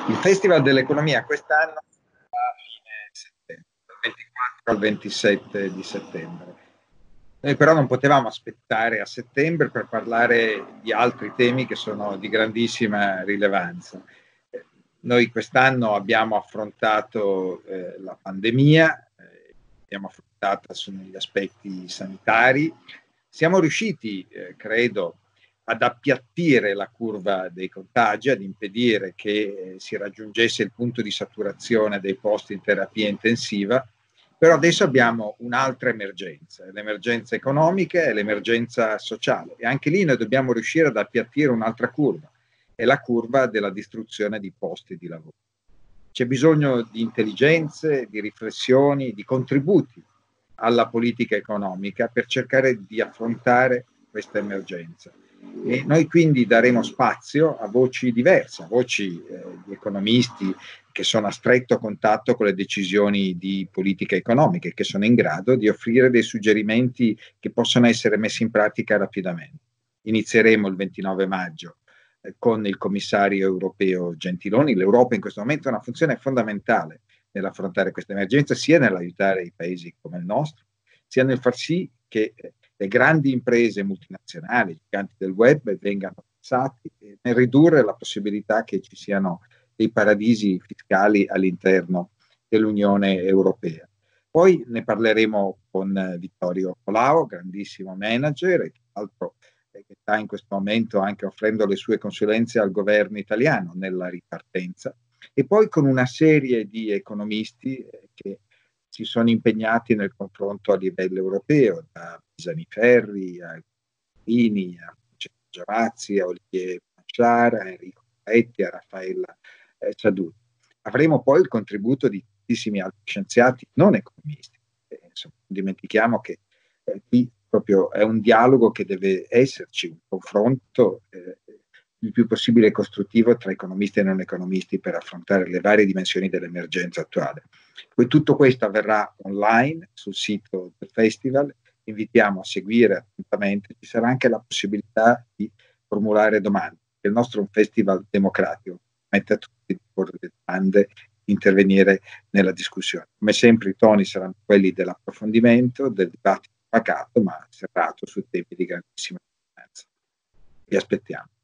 Il Festival dell'Economia quest'anno sarà a fine settembre, dal 24 al 27 di settembre. Noi però non potevamo aspettare a settembre per parlare di altri temi che sono di grandissima rilevanza. Noi quest'anno abbiamo affrontato la pandemia, abbiamo affrontato sugli aspetti sanitari, siamo riusciti, credo, ad appiattire la curva dei contagi, ad impedire che si raggiungesse il punto di saturazione dei posti in terapia intensiva, però adesso abbiamo un'altra emergenza, l'emergenza economica e l'emergenza sociale, e anche lì noi dobbiamo riuscire ad appiattire un'altra curva, è la curva della distruzione di posti di lavoro. C'è bisogno di intelligenze, di riflessioni, di contributi alla politica economica per cercare di affrontare questa emergenza. E noi quindi daremo spazio a voci diverse, a voci di economisti che sono a stretto contatto con le decisioni di politica economica e che sono in grado di offrire dei suggerimenti che possono essere messi in pratica rapidamente. Inizieremo il 29 maggio con il commissario europeo Gentiloni. L'Europa in questo momento ha una funzione fondamentale nell'affrontare questa emergenza, sia nell'aiutare i paesi come il nostro, sia nel far sì che le grandi imprese multinazionali, i giganti del web, vengano pensati e nel ridurre la possibilità che ci siano dei paradisi fiscali all'interno dell'Unione Europea. Poi ne parleremo con Vittorio Colao, grandissimo manager e tra l'altro che sta in questo momento anche offrendo le sue consulenze al governo italiano nella ripartenza, e poi con una serie di economisti che si sono impegnati nel confronto a livello europeo, da Pisani-Ferri a Guini, a Francesco Giavazzi, a Olivier Blanchard, a Enrico Paetti, a Raffaella Ciaduti. Avremo poi il contributo di tantissimi altri scienziati non economisti. Insomma, non dimentichiamo che qui proprio è un dialogo che deve esserci, un confronto il più possibile costruttivo tra economisti e non economisti per affrontare le varie dimensioni dell'emergenza attuale. Poi tutto questo avverrà online sul sito del festival, invitiamo a seguire attentamente, ci sarà anche la possibilità di formulare domande. Il nostro è un festival democratico, permette a tutti di porre le domande, intervenire nella discussione. Come sempre i toni saranno quelli dell'approfondimento, del dibattito pacato ma serrato su temi di grandissima importanza. Vi aspettiamo.